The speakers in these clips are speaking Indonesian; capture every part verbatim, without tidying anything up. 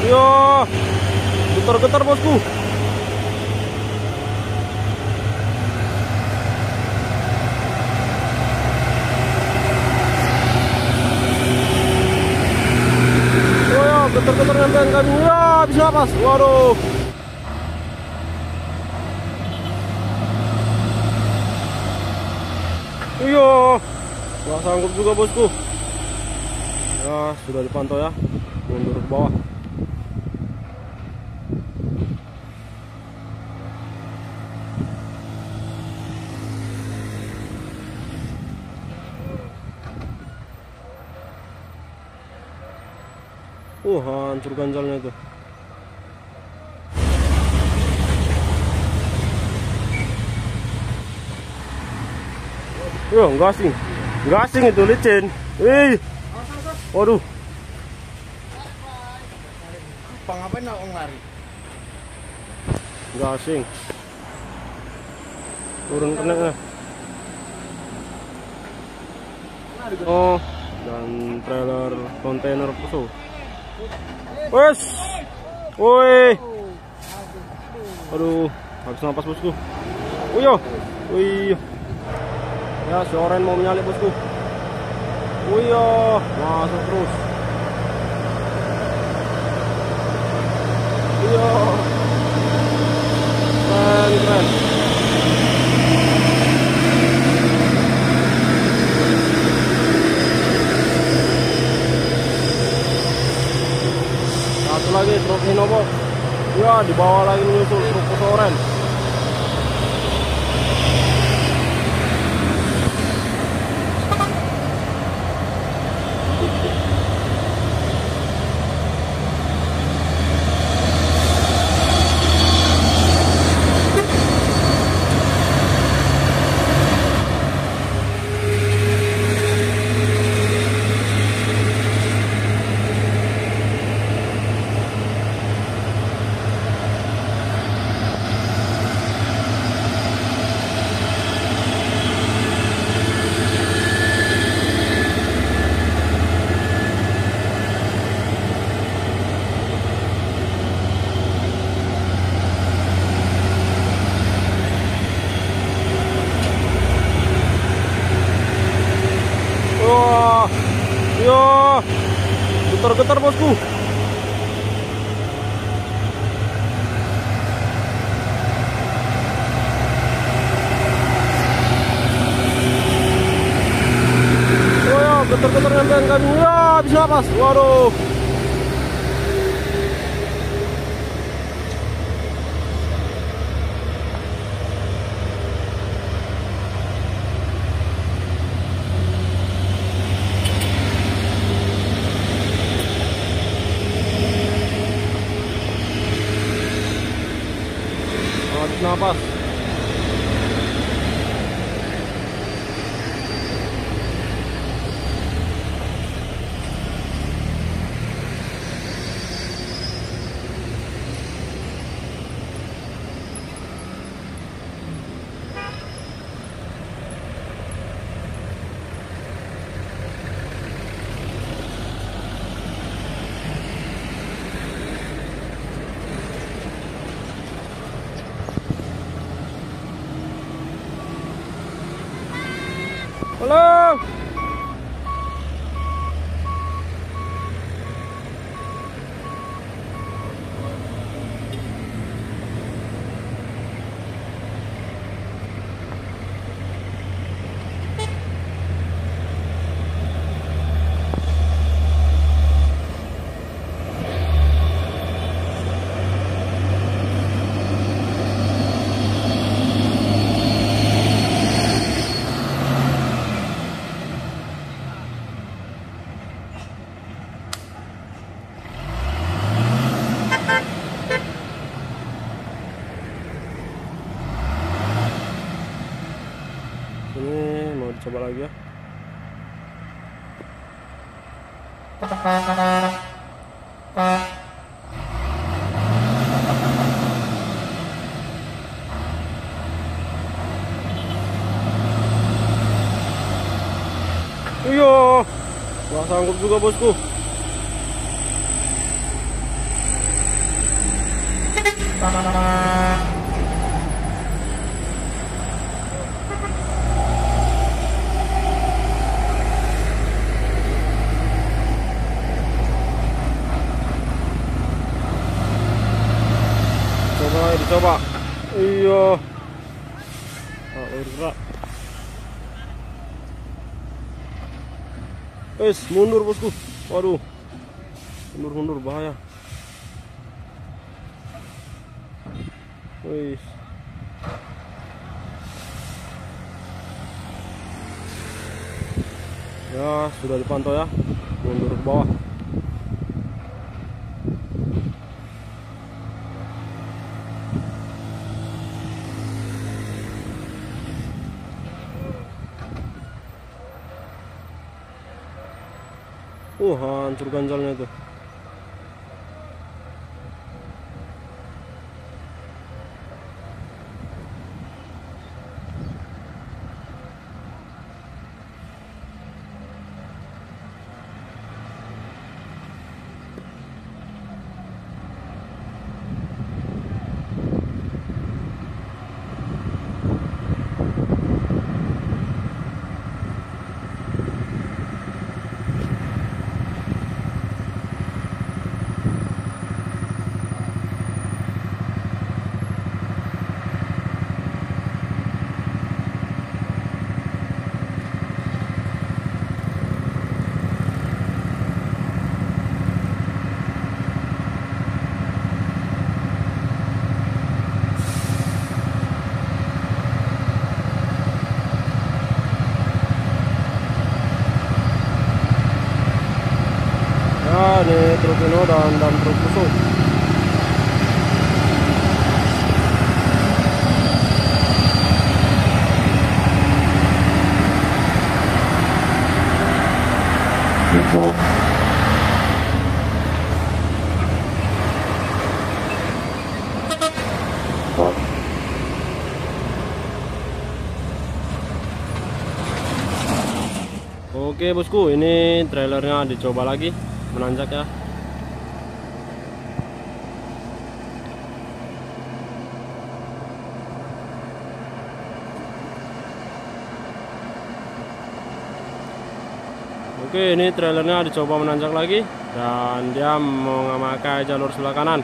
Yo, getar-getar bosku. Oh ya, getar-getar nempel kami. Ya, bisa napas. Waduh. Iya, nggak sanggup juga bosku. Ya, sudah dipantau ya. Mundur ke bawah. Uh, hancur ganjalnya itu. Yo, gasing. Gasing itu licin. Wih. Waduh. Apa ngapain orang lari? Gasing. Turun kenanya. Oh, dan trailer kontainer peso. Wes. Woi. Aduh, habis napas bosku. Oh yo. Wih. Ya, si oren mau menyalip bosku. Oh iya, masuk terus. Iya. Keren, keren. Satu lagi truk Hinobox. Ya, di bawah lagi menyusul truk oren. Wah, yo, getar-getar bosku. Oh ya, getar-getar nempel kami. Ya, bisa napas. Waduh. Habis napas. Halo. Ini mau dicoba lagi ya. Iya, nggak sanggup juga bosku. Coba dicoba. Iya. Oh, bergerak. Wes, mundur bosku. Waduh. Mundur-mundur bahaya. Wis. Ya, sudah dipantau ya. Mundur ke bawah. Uh, hancur ganjalnya itu. Ini truk Hino dan dan truk Fuso. Oke bosku, ini trailernya dicoba lagi menanjak ya. Oke, ini trailernya dicoba menanjak lagi dan dia memakai jalur sebelah kanan.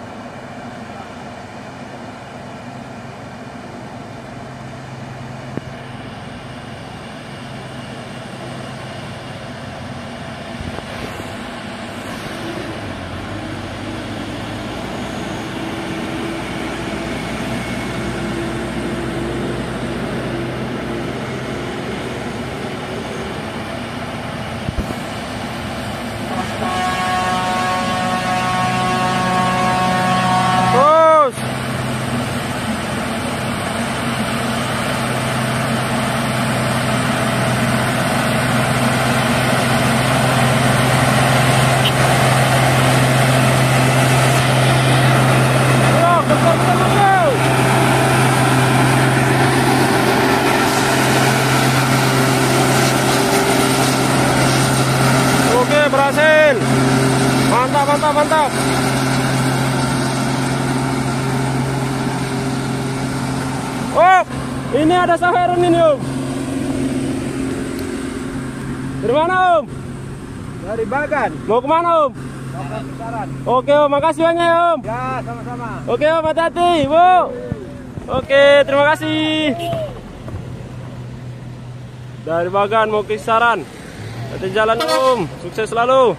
Berhasil, mantap mantap mantap. Oh, ini ada saweran ini Om. Dari mana Om? Dari Bagan. Mau kemana Om? Mau ke Kisaran. Oke Om, makasih banyak Om. Ya, sama-sama. Oke Om, hati-hati Bu. Oke, terima kasih. Dari Bagan mau ke Kisaran. Hati jalan Om, sukses selalu.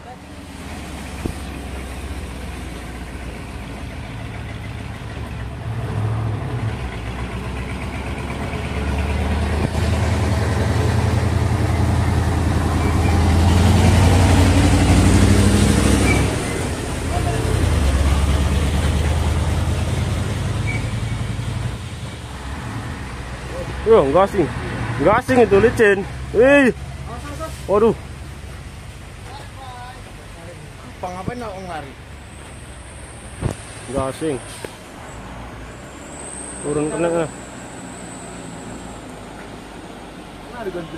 Yo, gasing, gasing itu licin. Wih, waduh. Apa ngapain nak lari? Gasing. Turun kena. Nah, diganti.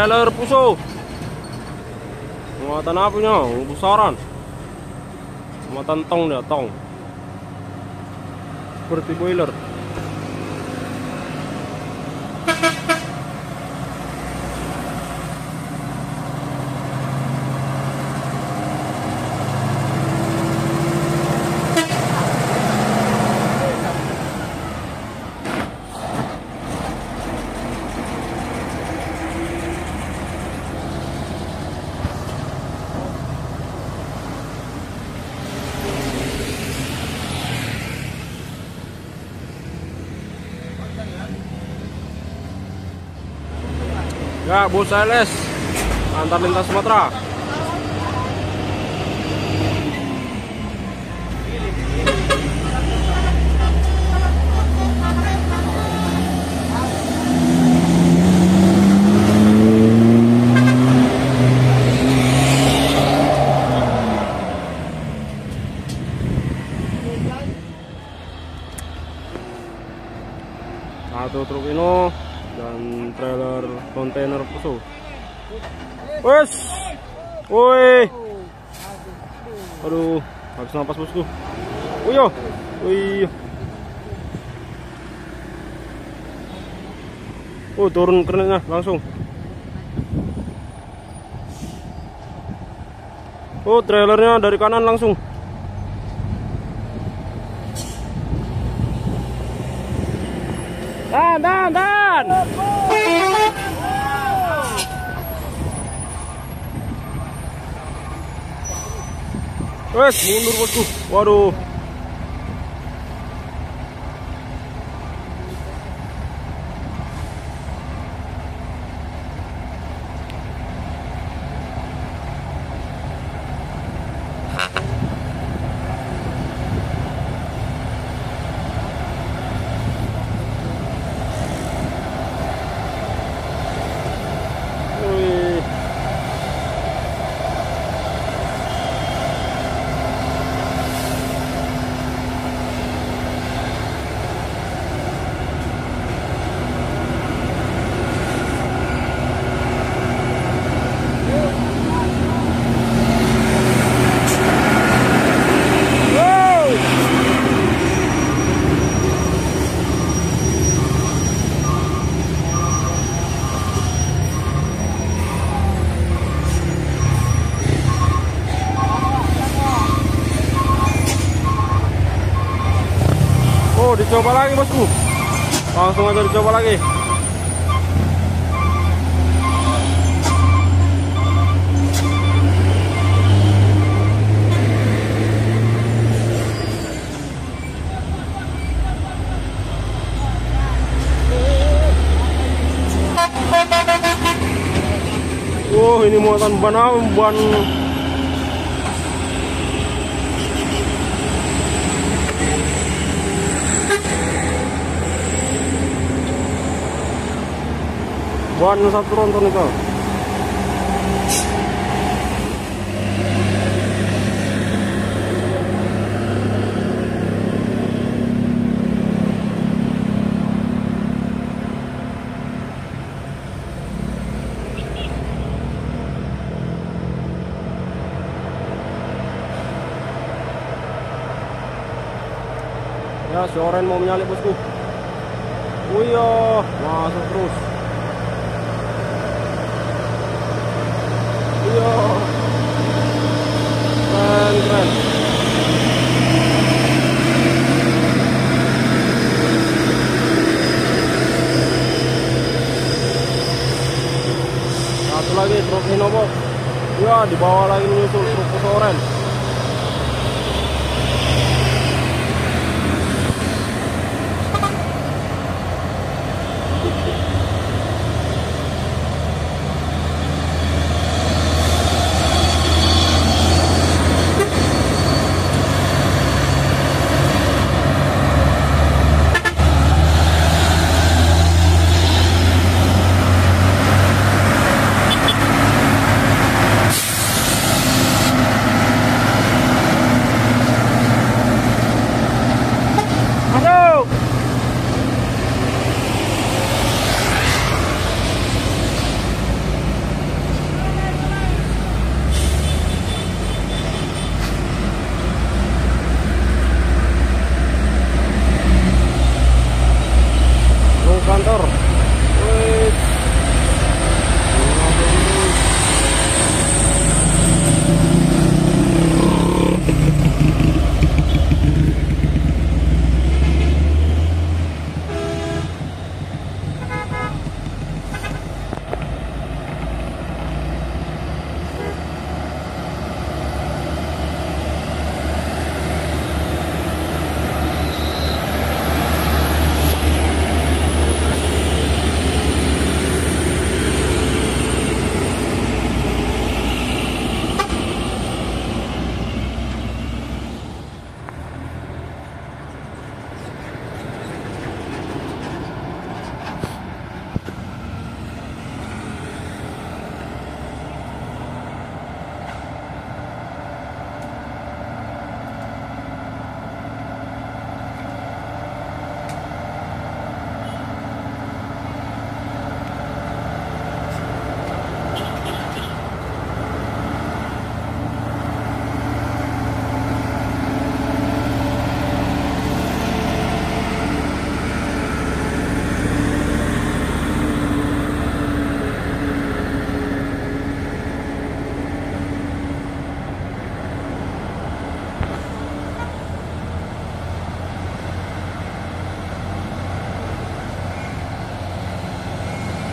trailer Puso. Muatan apa nya? Besaran. Muatan tong dah, tong. Seperti boiler. Ya, bus L S antar lintas Sumatera. Satu truk Ino dan trailer kontainer Puso. Wes, woi, aduh, habis napas bosku. Uyo, uyo. Oh, turun kerennya langsung. Oh, trailernya dari kanan langsung. Dan, dan, dan. Wes, mundur bosku. Waduh. Dicoba lagi bosku, langsung aja dicoba lagi. Oh, ini muatan ban apa? Ban ban satu tronton itu. Ya, si oren mau menyalip bosku. Wih, masuk terus. Iya, keren keren. Satu lagi truk Hinobo. Ya, di bawah lagi menyusul truk Puso oren.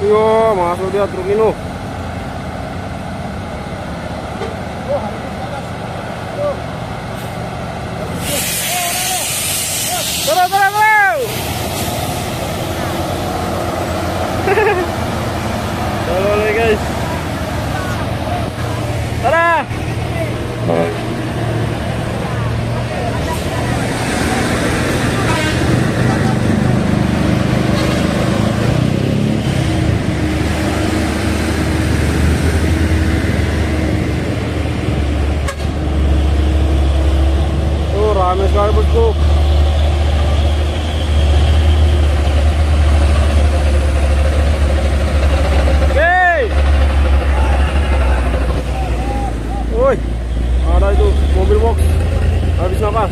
Yo, masuk dia truk ini. Terus, terus, terus. Halo, halo guys. Tada. Tuh, rame sekali bosku. Woi, ada itu mobil box habis napas.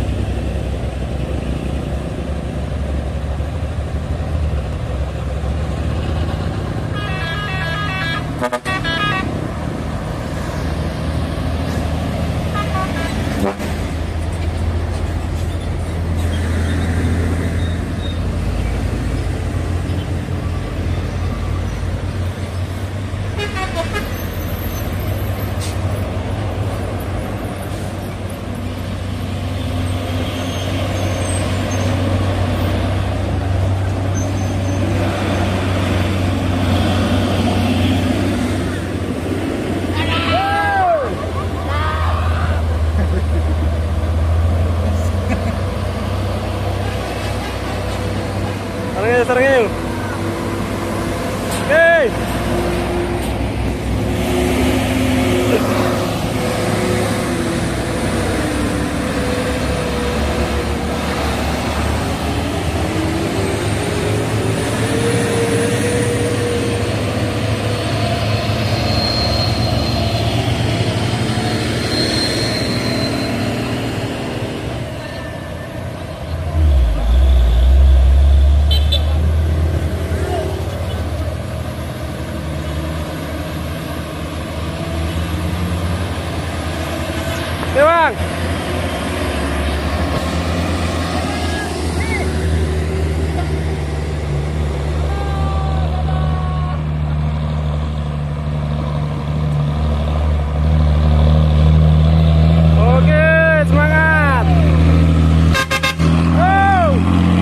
Sarangnya, sarangnya. Hei. Oke bang. Oke, semangat. Oh.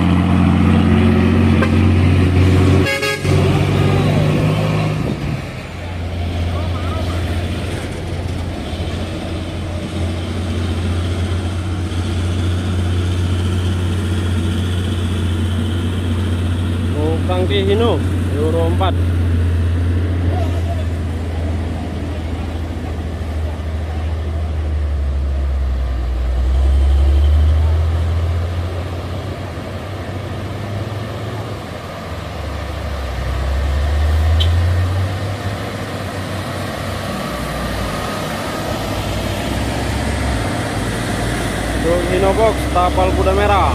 Tangki Hino Euro empat. Truk Hino box tapal kuda merah.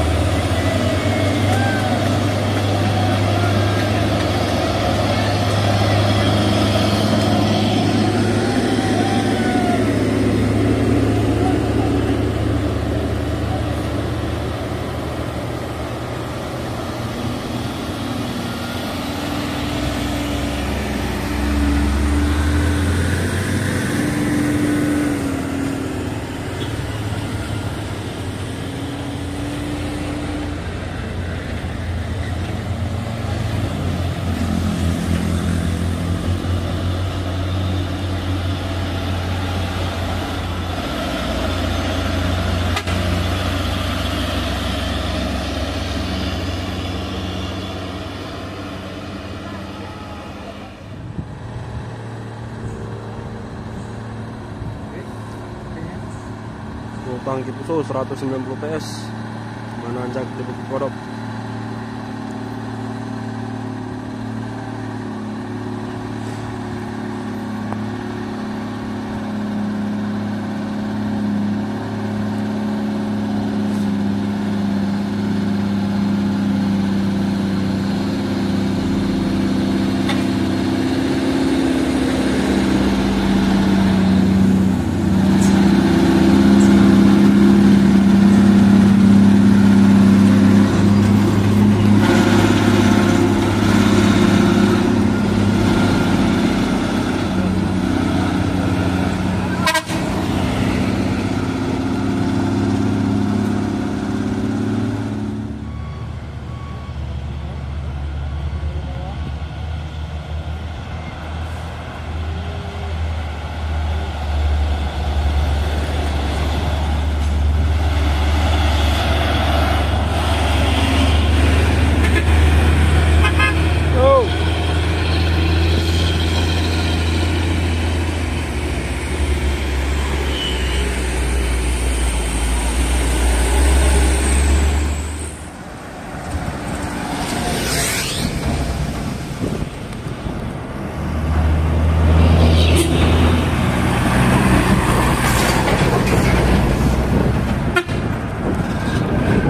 Tangki Puso seratus sembilan puluh P S menanjak di Bukit Kodok.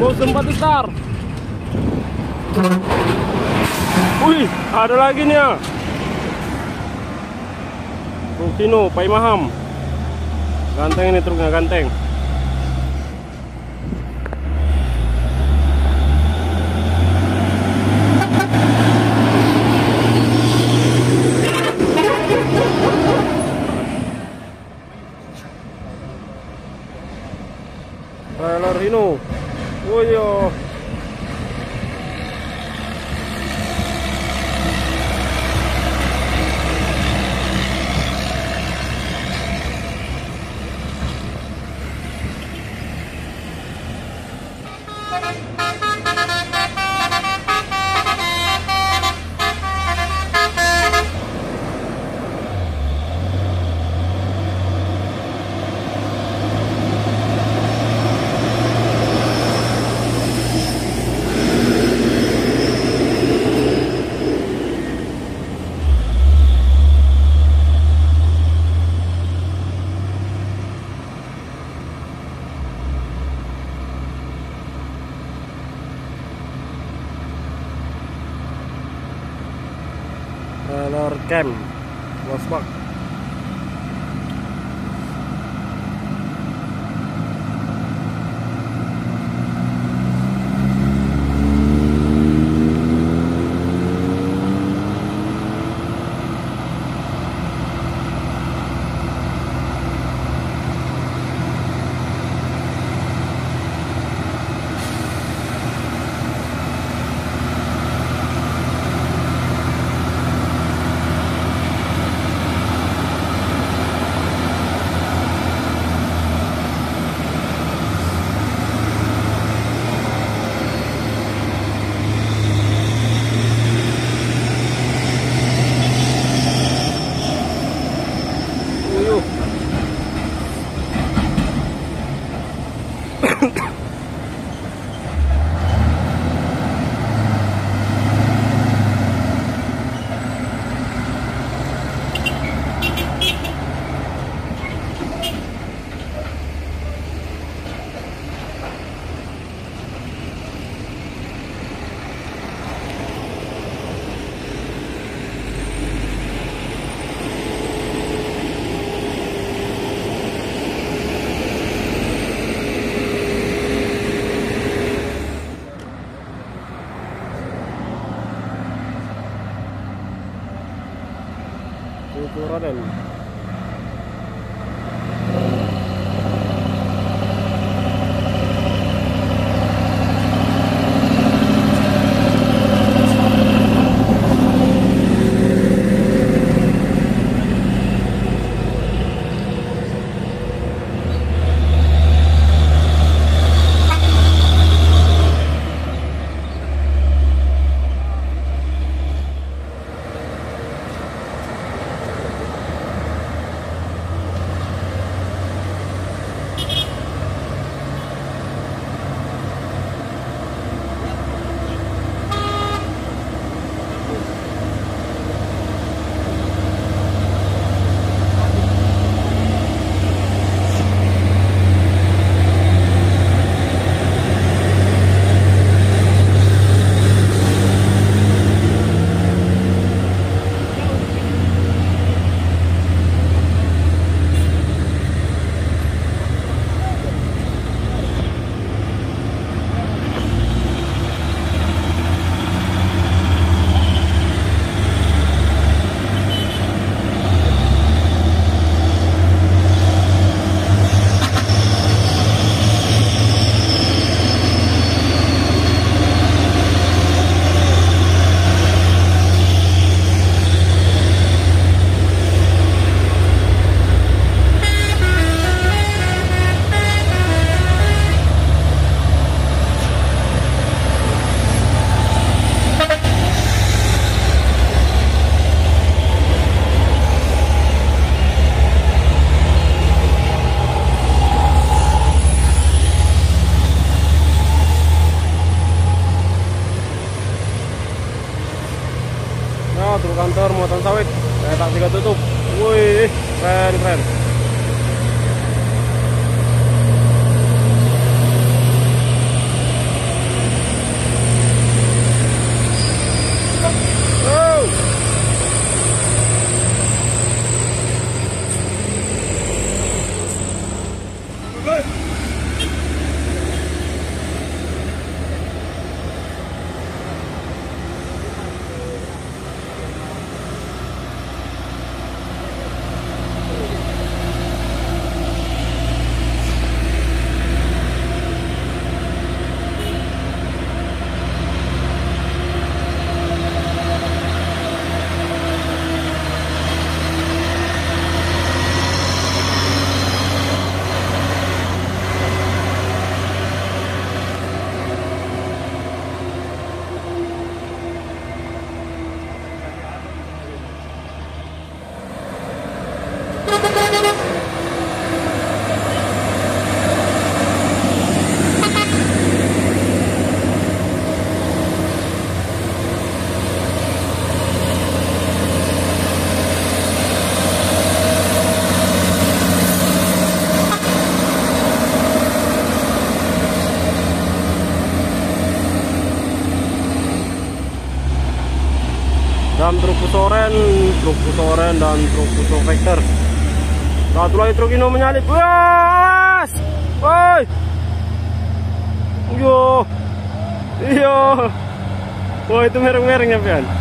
Motion empat star. Wih, ada lagi nih ya. Rufino, Pai Maham. Ganteng ini truknya, ganteng. Trailer Hino. Oh iya. Trailer camp Wasbak. Itu Raden. Truk kantor muatan sawit, kereta tiga tutup. Wih, keren keren. Dam truk pusoren, truk pusoren dan truk puso vector. Satu lagi truk ini menyalip. Wah, woi, yo, yo, wah itu mereng-mereng ya pian.